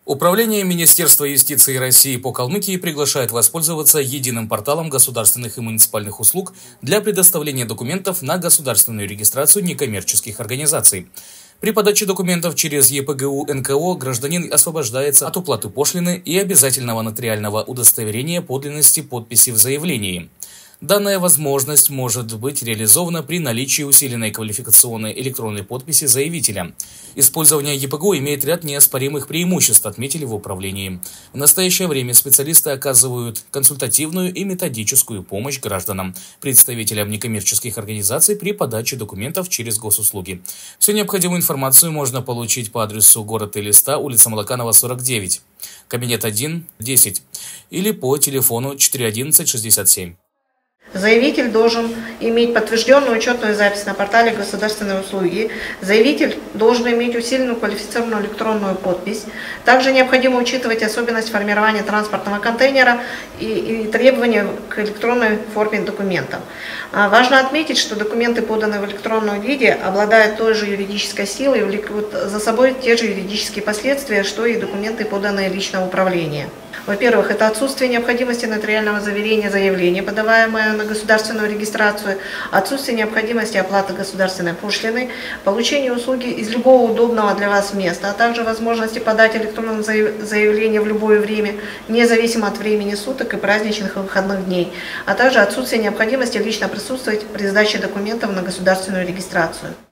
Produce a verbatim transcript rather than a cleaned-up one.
Управление Министерства юстиции России по Калмыкии приглашает воспользоваться единым порталом государственных и муниципальных услуг для предоставления документов на государственную регистрацию некоммерческих организаций. При подаче документов через е пэ гэ у эн ка о гражданин освобождается от уплаты пошлины и обязательного нотариального удостоверения подлинности подписи в заявлении. Данная возможность может быть реализована при наличии усиленной квалификационной электронной подписи заявителя. Использование е пэ гэ у имеет ряд неоспоримых преимуществ, отметили в управлении. В настоящее время специалисты оказывают консультативную и методическую помощь гражданам, представителям некоммерческих организаций при подаче документов через госуслуги. Всю необходимую информацию можно получить по адресу город Элиста, улица Молоканова, сорок девять, кабинет один, десять или по телефону четыре одиннадцать шестьдесят семь. Заявитель должен иметь подтвержденную учетную запись на портале государственной услуги. Заявитель должен иметь усиленную квалифицированную электронную подпись. Также необходимо учитывать особенность формирования транспортного контейнера и, и требования к электронной форме документов. А важно отметить, что документы, поданные в электронном виде, обладают той же юридической силой и влекут за собой те же юридические последствия, что и документы, поданные лично в управление. Во-первых, это отсутствие необходимости нотариального заверения заявления, подаваемое на государственную регистрацию, отсутствие необходимости оплаты государственной пошлины, получение услуги из любого удобного для вас места, а также возможности подать электронное заявление в любое время, независимо от времени суток и праздничных и выходных дней, а также отсутствие необходимости лично присутствовать при сдаче документов на государственную регистрацию.